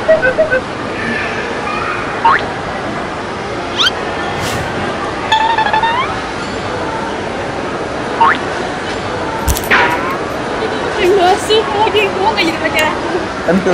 Enggak sih, lagi gue nggak jadi pacar aku. Tentu.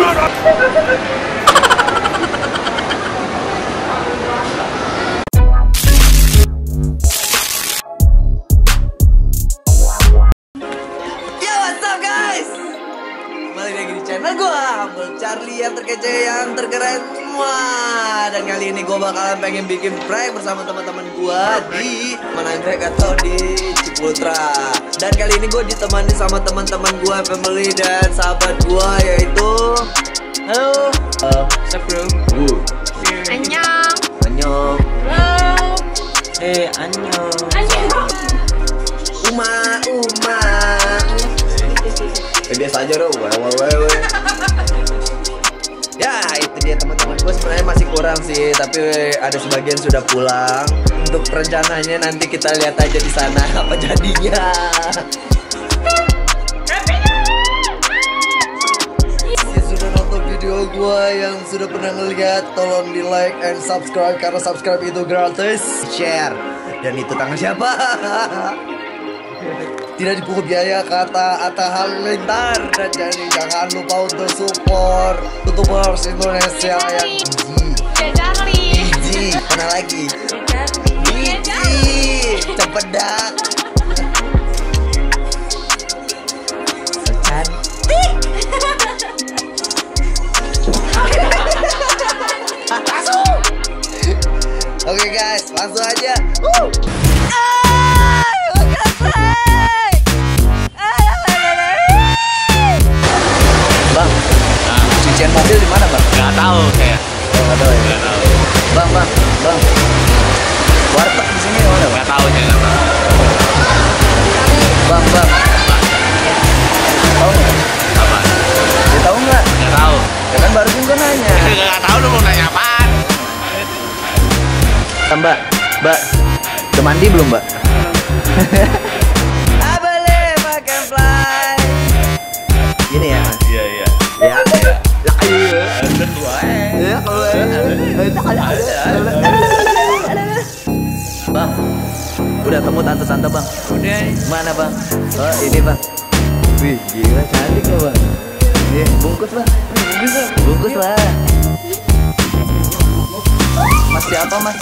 Channel gua, Humble Charlie yang terkece, yang terkeren semua. Dan kali ini gua bakalan pengen bikin prank bersama teman-teman gua di Mananggrek atau di Ciputra. Dan kali ini gua ditemani sama teman-teman gua, family dan sahabat gua, yaitu halo, Bro. Annyeong. Annyeong. Halo. Annyeong. Annyeong. Uma. Biasa aja dong, ya itu dia teman-teman gue, sebenarnya masih kurang sih, tapi ada sebagian sudah pulang. Untuk rencananya nanti kita lihat aja di sana apa jadinya. Yang sudah nonton video gue, yang sudah pernah ngeliat, tolong di like and subscribe, karena subscribe itu gratis. Share, dan itu tangan siapa? Tidak dipungut biaya kata Atta Halilintar. Dan jadi jangan lupa untuk support YouTubers Indonesia yang easy. Mana lagi? Easy. Cepet dah. Cantik. Oke guys, langsung aja. Bang, cucian mobil di mana, Bang? Nggak tahu saya. Oh, nggak tahu ya. Nggak tahu. Bang. Warteg di sini mana, Bang? Nggak tahu saya, nggak tahu. Bang. Tahu nggak? Apa? Ya, tahu nggak? Nggak tahu. Ya kan barusan gua nanya. Nggak tahu lu mau nanya apaan? Mbak, udah mandi belum, Mbak? Boleh makan fly. Ini ya. Iya. Ya. Bang, udah temu tante-tante, Bang? Udah. Mana, Bang? Oh, ini, Bang. Wih, gila cantik ya, Bang. Nih, bungkus, Bang. Bungkus lah. Mas siapa, Mas?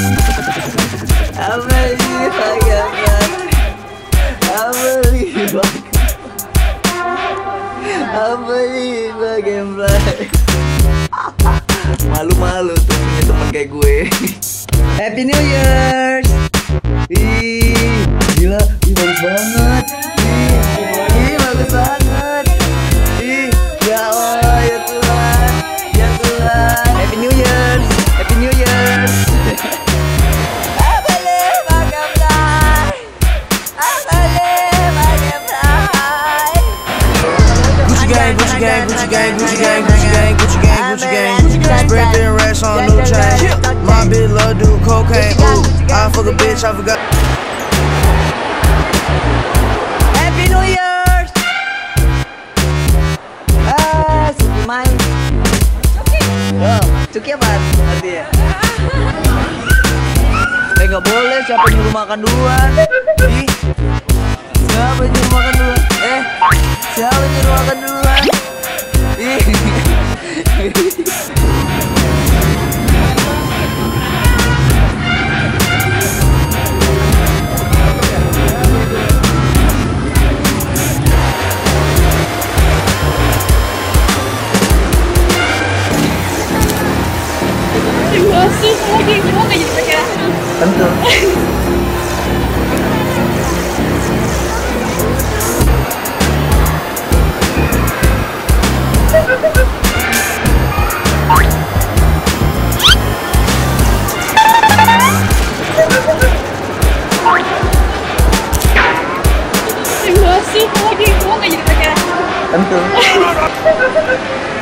Malu-malu tuh punya teman kayak gue. Happy New Year. Ih, gila, bagus banget. Ih, bagus banget. Ih, ya Allah, ya Tuhan. Happy New Year. Gucci gang. Spray thin racks on new chain. My bitch love do cocaine. Ooh, I fuck a bitch, I forgot. Happy New Year. Suki main. Cuki apa artinya? Nggak boleh, siapa nyuruh makan duluan? Ih, siapa nyuruh makan duluan? Siapa nyuruh makan duluan? Ih. Enggak sih, lagi gue nggak jadi pacar aku. Tentu. Enggak sih, lagi gue nggak jadi pacar aku. Tentu.